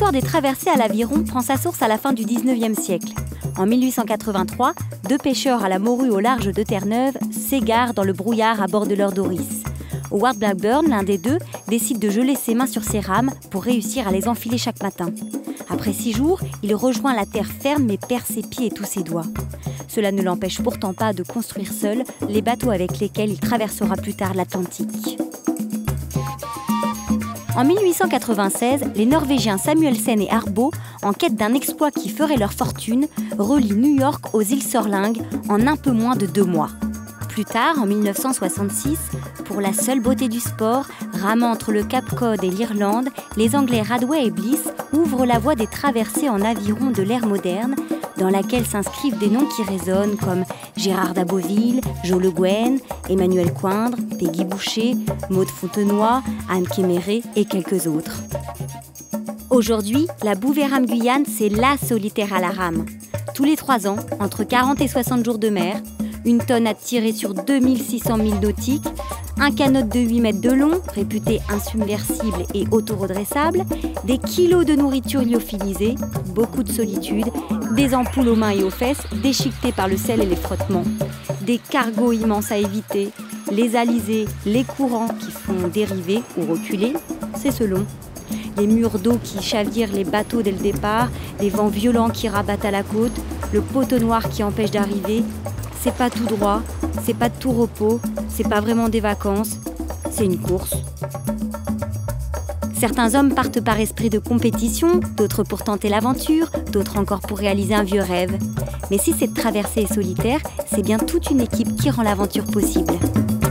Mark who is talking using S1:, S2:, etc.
S1: L'histoire des traversées à l'aviron prend sa source à la fin du 19e siècle. En 1883, deux pêcheurs à la morue au large de Terre-Neuve s'égarent dans le brouillard à bord de leur Doris. Howard Blackburn, l'un des deux, décide de geler ses mains sur ses rames pour réussir à les enfiler chaque matin. Après 6 jours, il rejoint la terre ferme mais perd ses pieds et tous ses doigts. Cela ne l'empêche pourtant pas de construire seul les bateaux avec lesquels il traversera plus tard l'Atlantique. En 1896, les Norvégiens Samuelsen et Arbo, en quête d'un exploit qui ferait leur fortune, relient New York aux îles Sorling en un peu moins de 2 mois. Plus tard, en 1966, pour la seule beauté du sport, ramant entre le Cap Cod et l'Irlande, les Anglais Radway et Bliss ouvrent la voie des traversées en aviron de l'ère moderne, dans laquelle s'inscrivent des noms qui résonnent comme Gérard d'Aboville, Jo Le Guen, Emmanuel Coindre, Peggy Boucher, Maude Fontenoy, Anne Kéméré et quelques autres. Aujourd'hui, la Bouvéram-Guyane, c'est la solitaire à la rame. Tous les 3 ans, entre 40 et 60 jours de mer, une tonne à tirer sur 2600 milles nautiques, un canot de 8 mètres de long, réputé insubmersible et auto-redressable, des kilos de nourriture lyophilisée, beaucoup de solitude, des ampoules aux mains et aux fesses déchiquetées par le sel et les frottements, des cargos immenses à éviter, les alizés, les courants qui font dériver ou reculer, c'est selon. Les murs d'eau qui chavirent les bateaux dès le départ, les vents violents qui rabattent à la côte, le poteau noir qui empêche d'arriver. C'est pas tout droit, c'est pas de tout repos, c'est pas vraiment des vacances, c'est une course. Certains hommes partent par esprit de compétition, d'autres pour tenter l'aventure, d'autres encore pour réaliser un vieux rêve. Mais si cette traversée est solitaire, c'est bien toute une équipe qui rend l'aventure possible.